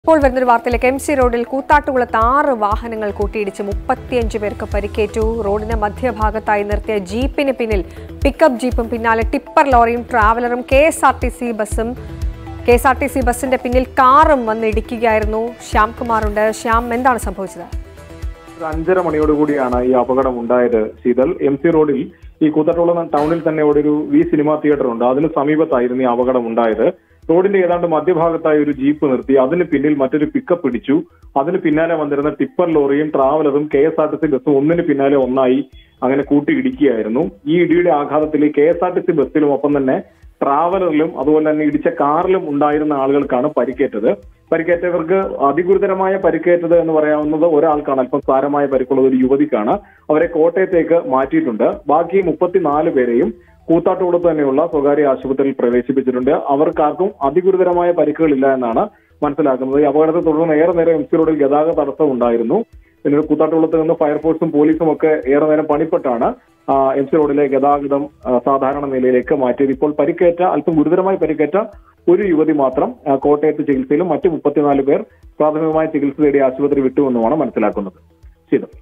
ഇപ്പോൾ വരുന്നൊരു വാർത്തയിലേക്ക് എംസി റോഡിൽ കൂത്താട്ടുകുളത്ത് 6 വാഹനങ്ങൾ കൂട്ടിയിടിച്ച് 35 പേർക്ക് പരിക്കേറ്റു. റോഡിന്റെ മധ്യഭാഗത്തായി നിർത്തിയ ജീപ്പിന് പിന്നിൽ പിക്കപ്പ് ജീപ്പും പിന്നാലെ ടിപ്പർ ലോറിയും ട്രാവലറും കെഎസ്ആർടിസി ബസിന്റെ പിന്നിൽ കാറും വന്ന് ഇടിക്കുകയായിരുന്നു. ശ്യാംകുമാറുണ്ട്. ശ്യാം, എന്താണ് സംഭവിച്ചത്? 5:30 മണിയോടുകൂടിയാണ് ഈ അപകടം ഉണ്ടായത്. ശീതൽ, എംസി റോഡിൽ ഈ കൂത്താട്ടുകുളം ടൗണിൽ തന്നെ ഒരു വി സിനിമാ തിയേറ്റർ ഉണ്ട്. അതിന് സമീപത്തായിരുന്നു ഈ അപകടം ഉണ്ടായത്. റോഡിന്റെ ഏതാണ്ട് മധ്യഭാഗത്തായി ഒരു ജീപ്പ് നിർത്തി. അതിന് പിന്നിൽ മറ്റൊരു പിക്കപ്പ് ഇടിച്ചു. അതിന് പിന്നാലെ വന്നിരുന്ന ടിപ്പർ ലോറിയും ട്രാവലറും കെഎസ്ആർടിസി ബസ്സും ഒന്നിന് പിന്നാലെ ഒന്നായി അങ്ങനെ കൂട്ടിയിടിക്കുകയായിരുന്നു. ഈ ഇടിയുടെ ആഘാതത്തിൽ കെഎസ്ആർടിസി ബസ്സിലും ഒപ്പം തന്നെ ട്രാവലറിലും അതുപോലെ തന്നെ ഇടിച്ച കാറിലും ഉണ്ടായിരുന്ന ആളുകൾക്കാണ് പരിക്കേറ്റത്. പരിക്കേറ്റവർക്ക് അതിഗുരുതരമായ പരിക്കേറ്റത് എന്ന് പറയാവുന്നത് ഒരാൾക്കാണ്. അല്പം സാരമായ പരിക്കുള്ളത് ഒരു യുവതിക്കാണ്. അവരെ കോട്ടയത്തേക്ക് മാറ്റിയിട്ടുണ്ട്. ബാക്കി 34 പേരെയും കൂത്താട്ടുകുളത്ത് തന്നെയുള്ള സ്വകാര്യ ആശുപത്രിയിൽ പ്രവേശിപ്പിച്ചിട്ടുണ്ട്. അവർക്കാർക്കും അതിഗുരുതരമായ പരിക്കുകളില്ല എന്നാണ് മനസ്സിലാക്കുന്നത്. ഈ അപകടത്തെ തുടർന്ന് ഏറെ നേരം എംസി റോഡിൽ ഗതാഗത തടസ്സം ഉണ്ടായിരുന്നു. പിന്നീട് കൂത്താട്ടുകുളത്ത് നിന്ന് ഫയർഫോഴ്സും പോലീസും ഒക്കെ ഏറെ നേരം പണിപ്പെട്ടാണ് എംസി റോഡിലെ ഗതാഗതം സാധാരണ നിലയിലേക്ക് മാറ്റിയത്. ഇപ്പോൾ അല്പം ഗുരുതരമായി പരിക്കേറ്റ ഒരു യുവതി മാത്രം കോട്ടയത്ത് ചികിത്സയിലും മറ്റ് 34 പേർ പ്രാഥമികമായ ചികിത്സ തേടി ആശുപത്രി വിട്ടുവെന്നുമാണ് മനസ്സിലാക്കുന്നത്. ശരി.